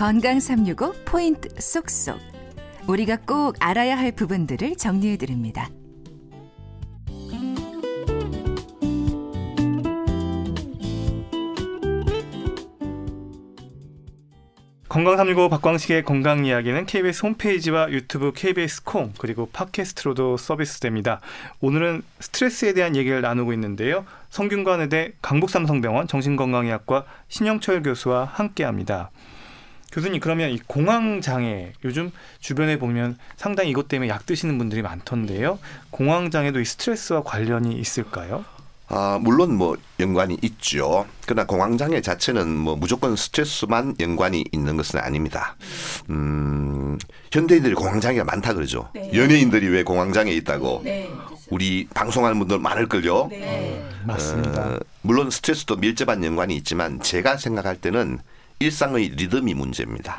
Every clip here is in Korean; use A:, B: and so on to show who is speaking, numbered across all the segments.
A: 건강 365 포인트 쏙쏙. 우리가 꼭 알아야 할 부분들을 정리해 드립니다.
B: 건강 365 박광식의 건강 이야기는 KBS 홈페이지와 유튜브 KBS 콩 그리고 팟캐스트로도 서비스됩니다. 오늘은 스트레스에 대한 얘기를 나누고 있는데요. 성균관의대 강북삼성병원 정신건강의학과 신영철 교수와 함께합니다. 교수님, 그러면 이 공황장애, 요즘 주변에 보면 상당히 이것 때문에 약 드시는 분들이 많던데요. 공황장애도 이 스트레스와 관련이 있을까요?
C: 물론 연관이 있죠. 그러나 공황장애 자체는 무조건 스트레스만 연관이 있는 것은 아닙니다. 현대인들이 공황장애가 많다 그러죠. 네. 연예인들이 왜 공황장애 있다고. 네. 우리 방송하는 분들 많을걸요.
B: 네. 맞습니다.
C: 물론 스트레스도 밀접한 연관이 있지만 제가 생각할 때는 일상의 리듬이 문제입니다.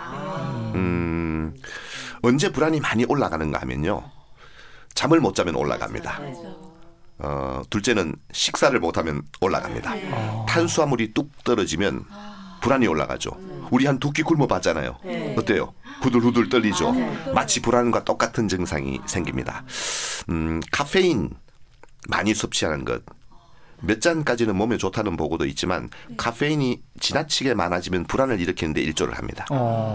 C: 언제 불안이 많이 올라가는가 하면요. 잠을 못 자면 올라갑니다. 둘째는 식사를 못하면 올라갑니다. 탄수화물이 뚝 떨어지면 불안이 올라가죠. 우리 한 2끼 굶어 봤잖아요. 어때요? 후들후들 떨리죠. 마치 불안과 똑같은 증상이 생깁니다. 카페인 많이 섭취하는 것. 몇 잔까지는 몸에 좋다는 보고도 있지만 카페인이 지나치게 많아지면 불안을 일으키는데 일조를 합니다.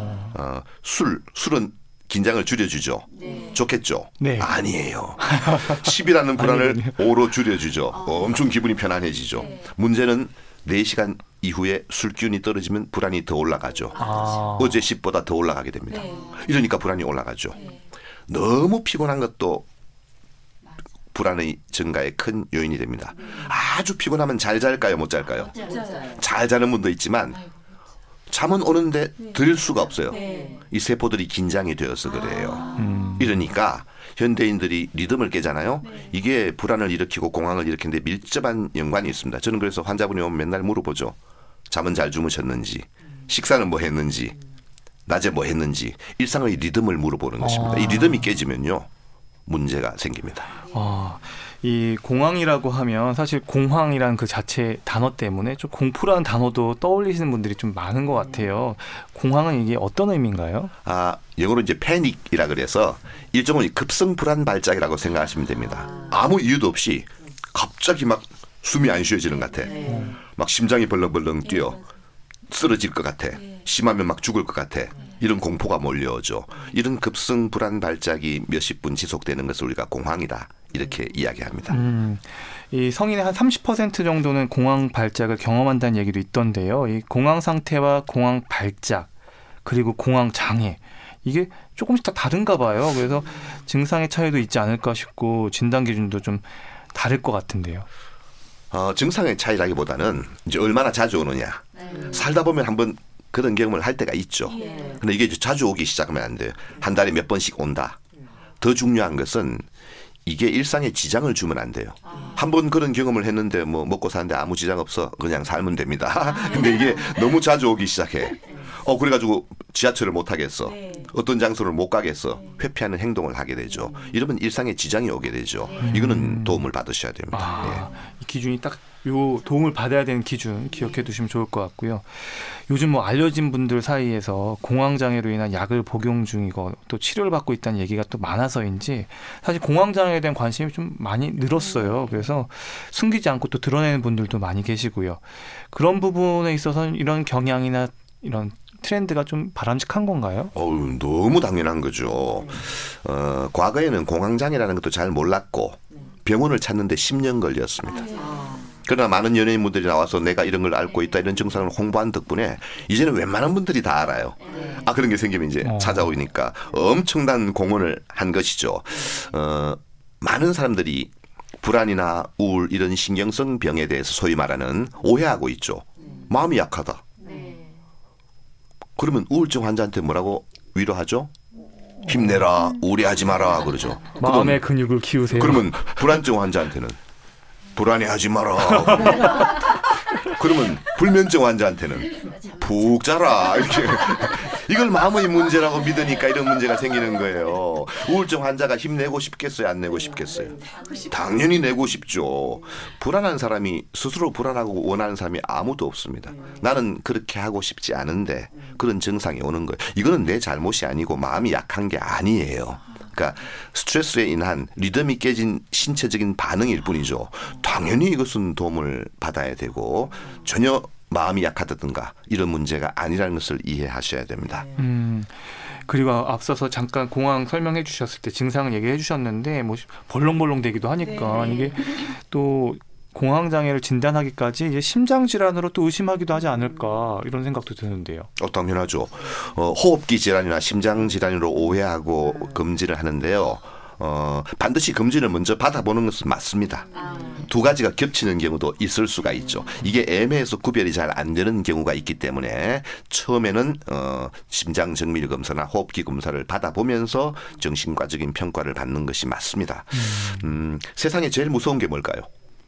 C: 술은 긴장을 줄여주죠. 네. 좋겠죠? 네. 아니에요. 10이라는 불안을 5로 줄여주죠. 엄청 기분이 편안해지죠. 네. 문제는 4시간 이후에 술 기운이 떨어지면 불안이 더 올라가죠. 어제 10보다 더 올라가게 됩니다. 네. 이러니까 불안이 올라가죠. 네. 너무 피곤한 것도 불안의 증가에 큰 요인이 됩니다. 아주 피곤하면 잘 잘까요? 못 잘까요? 잘 자는 분도 있지만 잠은 오는데 들 수가 없어요. 네. 이 세포들이 긴장이 되어서 그래요. 이러니까 현대인들이 리듬을 깨잖아요. 네. 이게 불안을 일으키고 공황을 일으키는데 밀접한 연관이 있습니다. 저는 그래서 환자분이 오면 맨날 물어보죠. 잠은 잘 주무셨는지, 식사는 뭐 했는지, 낮에 뭐 했는지, 일상의 리듬을 물어보는 것입니다. 이 리듬이 깨지면요. 문제가 생깁니다.
B: 이 공황이라고 하면 사실 공황이라는 그 자체 단어 때문에 좀 공포라는 단어도 떠올리시는 분들이 좀 많은 것 같아요. 공황은 이게 어떤 의미인가요?
C: 영어로 이제 패닉이라 그래서 일종의 급성 불안 발작이라고 생각하시면 됩니다. 아무 이유도 없이 갑자기 막 숨이 안 쉬어지는 것 같아. 막 심장이 벌렁벌렁 뛰어. 쓰러질 것 같아. 심하면 막 죽을 것 같아. 이런 공포가 몰려오죠. 이런 급성 불안 발작이 몇십 분 지속되는 것을 우리가 공황이다. 이렇게 이야기합니다.
B: 이 성인의 한 30% 정도는 공황 발작을 경험한다는 얘기도 있던데요. 이 공황 상태와 공황 발작 그리고 공황 장애 이게 조금씩 다 다른가 봐요. 그래서 증상의 차이도 있지 않을까 싶고 진단 기준도 좀 다를 것 같은데요.
C: 증상의 차이라기보다는 이제 얼마나 자주 오느냐. 살다 보면 한번 그런 경험을 할 때가 있죠. 근데 이게 자주 오기 시작하면 안 돼요. 한 달에 몇 번씩 온다. 더 중요한 것은 이게 일상에 지장을 주면 안 돼요. 한번 그런 경험을 했는데 먹고 사는데 아무 지장 없어. 그냥 살면 됩니다. 근데 이게 너무 자주 오기 시작해. 그래가지고 지하철을 못 타겠어. 어떤 장소를 못 가겠어. 회피하는 행동을 하게 되죠. 이러면 일상에 지장이 오게 되죠. 이거는 도움을 받으셔야 됩니다.
B: 이 기준이 딱 요 도움을 받아야 되는 기준 기억해 두시면 좋을 것 같고요. 요즘 알려진 분들 사이에서 공황장애로 인한 약을 복용 중이고 또 치료를 받고 있다는 얘기가 또 많아서인지 사실 공황장애에 대한 관심이 좀 많이 늘었어요. 그래서 숨기지 않고 또 드러내는 분들도 많이 계시고요. 그런 부분에 있어서는 이런 경향이나 이런 트렌드가 좀 바람직한 건가요?
C: 너무 당연한 거죠. 과거에는 공황장애라는 것도 잘 몰랐고 병원을 찾는데 10년 걸렸습니다. 그러나 많은 연예인분들이 나와서 내가 이런 걸 앓고 있다 이런 증상을 홍보한 덕분에 이제는 웬만한 분들이 다 알아요. 그런 게 생기면 이제 찾아오니까 엄청난 공헌을 한 것이죠. 많은 사람들이 불안이나 우울 이런 신경성 병에 대해서 소위 말하는 오해하고 있죠. 마음이 약하다. 그러면 우울증 환자한테 뭐라고 위로하죠? 힘내라, 우울해하지 마라 그러죠.
B: 마음의 근육을 키우세요.
C: 그러면 불안증 환자한테는 불안해하지 마라. 그러면 불면증 환자한테는 푹 자라 이렇게 이걸 마음의 문제라고 믿으니까 이런 문제가 생기는 거예요. 우울증 환자가 힘내고 싶겠어요? 안 내고 싶겠어요? 당연히 내고 싶죠. 불안한 사람이 스스로 불안하고 원하는 사람이 아무도 없습니다. 나는 그렇게 하고 싶지 않은데 그런 증상이 오는 거예요. 이거는 내 잘못이 아니고 마음이 약한 게 아니에요. 그러니까 스트레스에 인한 리듬이 깨진 신체적인 반응일 뿐이죠. 당연히 이것은 도움을 받아야 되고 전혀 마음이 약하다든가 이런 문제가 아니라는 것을 이해하셔야 됩니다.
B: 그리고 앞서서 잠깐 공황 설명해 주셨을 때 증상을 얘기해 주셨는데 뭐 벌렁벌렁 되기도 하니까 이게 또 공황 장애를 진단하기까지 이제 심장 질환으로 또 의심하기도 하지 않을까 이런 생각도 드는데요.
C: 당연하죠. 호흡기 질환이나 심장 질환으로 오해하고 금지를 하는데요. 반드시 금지를 먼저 받아보는 것은 맞습니다. 두 가지가 겹치는 경우도 있을 수가 있죠. 이게 애매해서 구별이 잘 안 되는 경우가 있기 때문에 처음에는 심장 정밀 검사나 호흡기 검사를 받아보면서 정신과적인 평가를 받는 것이 맞습니다. 세상에 제일 무서운 게 뭘까요?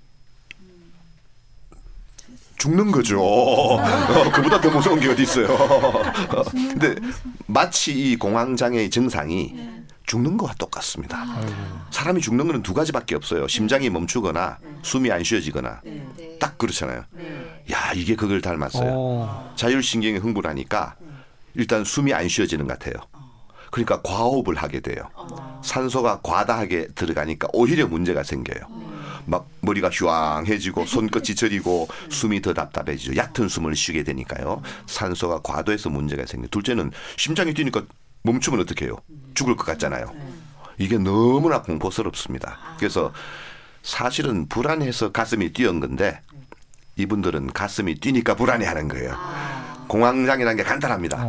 C: 죽는 거죠. 그보다 더 무서운 게 어디 있어요. 근데 마치 이 공황장애의 증상이 죽는 거와 똑같습니다. 사람이 죽는 거는 두 가지밖에 없어요. 심장이 멈추거나 숨이 안 쉬어지거나. 딱 그렇잖아요. 야, 이게 그걸 닮았어요. 자율신경이 흥분하니까 일단 숨이 안 쉬어지는 것 같아요. 그러니까 과호흡을 하게 돼요. 산소가 과다하게 들어가니까 오히려 문제가 생겨요. 막 머리가 휴황해지고 손끝이 저리고 숨이 더 답답해지죠. 얕은 숨을 쉬게 되니까요. 산소가 과도해서 문제가 생겨요. 둘째는 심장이 뛰니까 멈추면 어떻게 해요? 죽을 것 같잖아요. 이게 너무나 공포스럽습니다. 그래서 사실은 불안해서 가슴이 뛰는 건데 이분들은 가슴이 뛰니까 불안해하는 거예요. 공황장애라는 게 간단합니다.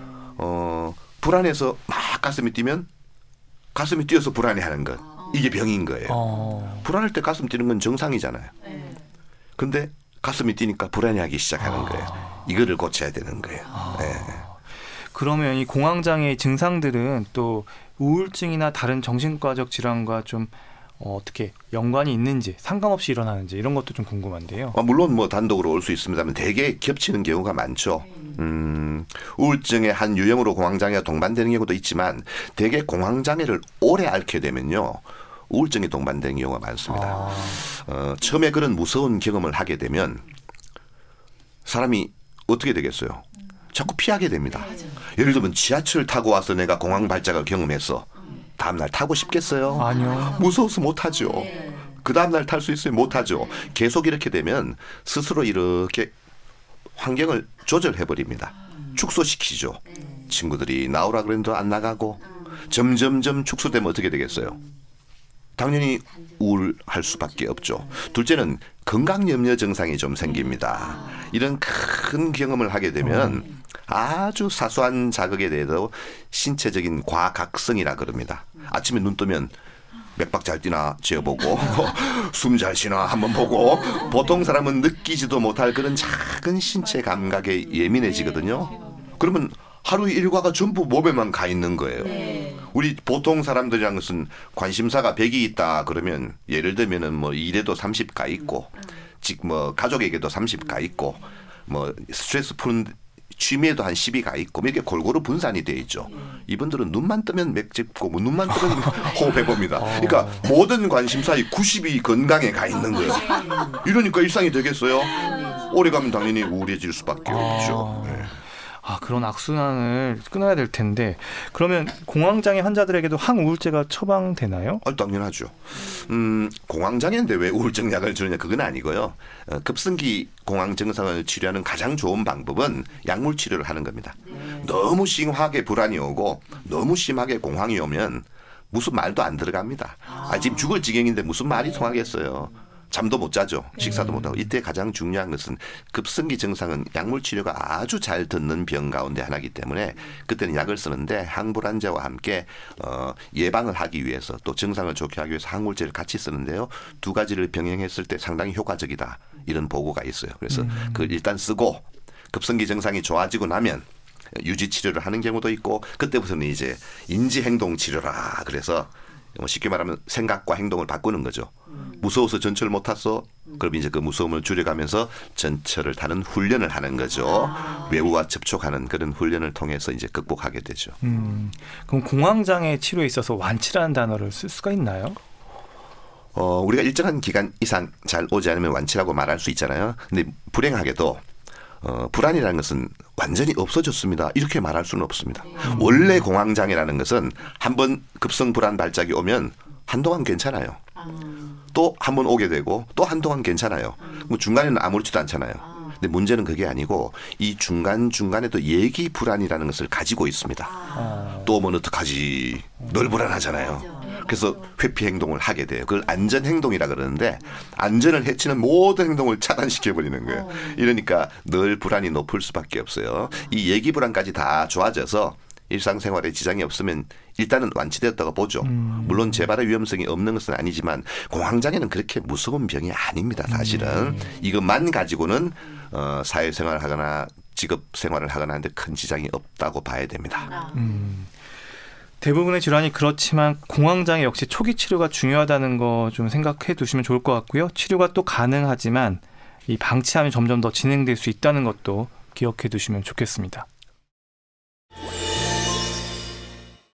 C: 불안해서 막 가슴이 뛰면 가슴이 뛰어서 불안해하는 것. 이게 병인 거예요. 불안할 때 가슴 뛰는 건 정상이잖아요. 근데 가슴이 뛰니까 불안해하기 시작하는 거예요. 이거를 고쳐야 되는 거예요. 네.
B: 그러면 이 공황장애 증상들은 또 우울증이나 다른 정신과적 질환과 좀 어떻게 연관이 있는지 상관없이 일어나는지 이런 것도 좀 궁금한데요.
C: 물론 뭐 단독으로 올 수 있습니다만 되게 겹치는 경우가 많죠. 우울증의 한 유형으로 공황장애가 동반되는 경우도 있지만 되게 공황장애를 오래 앓게 되면요. 우울증이 동반되는 경우가 많습니다. 처음에 그런 무서운 경험을 하게 되면 사람이 어떻게 되겠어요? 자꾸 피하게 됩니다. 예를 들면 지하철 타고 와서 내가 공황 발작을 경험했어. 다음날 타고 싶겠어요?
B: 아니요.
C: 무서워서 못하죠. 그 다음날 탈 수 있어요? 못하죠. 계속 이렇게 되면 스스로 이렇게 환경을 조절해버립니다. 축소시키죠. 친구들이 나오라 그랬는데 안 나가고 점점점 축소되면 어떻게 되겠어요? 당연히 우울할 수밖에 없죠. 둘째는 건강염려 증상이 좀 생깁니다. 이런 큰 경험을 하게 되면 아주 사소한 자극에 대해서 신체적인 과각성이라 그럽니다. 아침에 눈 뜨면 맥박 잘 뛰나 재어보고 숨 잘 쉬나 한번 보고 보통 사람은 느끼지도 못할 그런 작은 신체 감각에 예민해지거든요. 그러면 하루 일과가 전부 몸에만 가 있는 거예요. 우리 보통 사람들이란 것은 관심사가 100이 있다 그러면 예를 들면은 뭐 일에도 30 가 있고 즉 뭐 가족에게도 30 가 있고 뭐 스트레스 푸는 취미에도 한 10이 가 있고 이렇게 골고루 분산이 돼 있죠. 이분들은 눈만 뜨면 맥 짚고 뭐 눈만 뜨면 호흡해 봅니다. 그러니까 모든 관심사의 90이 건강에 가 있는 거예요. 이러니까 일상이 되겠어요? 오래 가면 당연히 우울해질 수밖에 없죠. 네.
B: 그런 악순환을 끊어야 될 텐데 그러면 공황장애 환자들에게도 항우울제가 처방되나요?
C: 당연하죠. 공황장애인데 왜 우울증 약을 주느냐 그건 아니고요. 급성기 공황 증상을 치료하는 가장 좋은 방법은 약물 치료를 하는 겁니다. 너무 심하게 불안이 오고 너무 심하게 공황이 오면 무슨 말도 안 들어갑니다. 지금 죽을 지경인데 무슨 말이 통하겠어요. 잠도 못 자죠. 식사도 못 하고. 이때 가장 중요한 것은 급성기 증상은 약물 치료가 아주 잘 듣는 병 가운데 하나이기 때문에 그때는 약을 쓰는데 항불안제와 함께 예방을 하기 위해서 또 증상을 좋게 하기 위해서 항우울제를 같이 쓰는데요. 두 가지를 병행했을 때 상당히 효과적이다. 이런 보고가 있어요. 그래서 그 일단 쓰고 급성기 증상이 좋아지고 나면 유지 치료를 하는 경우도 있고 그때부터는 이제 인지행동 치료라. 그래서 쉽게 말하면 생각과 행동을 바꾸는 거죠. 무서워서 전철 못 탔어. 그럼 이제 그 무서움을 줄여가면서 전철을 타는 훈련을 하는 거죠. 외부와 접촉하는 그런 훈련을 통해서 이제 극복하게 되죠.
B: 그럼 공황장애 치료에 있어서 완치라는 단어를 쓸 수가 있나요?
C: 우리가 일정한 기간 이상 잘 오지 않으면 완치라고 말할 수 있잖아요. 근데 불행하게도 불안이라는 것은 완전히 없어졌습니다. 이렇게 말할 수는 없습니다. 원래 공황장애라는 것은 한번 급성 불안 발작이 오면 한동안 괜찮아요. 또 한 번 오게 되고 또 한동안 괜찮아요. 뭐 중간에는 아무렇지도 않잖아요. 근데 문제는 그게 아니고 이 중간중간에도 예기 불안이라는 것을 가지고 있습니다. 또 오면 어떡하지? 늘 불안하잖아요. 그래서 회피 행동을 하게 돼요. 그걸 안전 행동이라 그러는데 안전을 해치는 모든 행동을 차단시켜 버리는 거예요. 이러니까 늘 불안이 높을 수밖에 없어요. 이 예기 불안까지 다 좋아져서 일상생활에 지장이 없으면 일단은 완치되었다고 보죠. 물론 재발의 위험성이 없는 것은 아니지만 공황장애는 그렇게 무서운 병이 아닙니다. 사실은 이것만 가지고는 사회생활을 하거나 직업생활을 하거나 하는데 큰 지장이 없다고 봐야 됩니다.
B: 대부분의 질환이 그렇지만 공황장애 역시 초기 치료가 중요하다는 거 좀 생각해 두시면 좋을 것 같고요. 치료가 또 가능하지만 이 방치하면 점점 더 진행될 수 있다는 것도 기억해 두시면 좋겠습니다.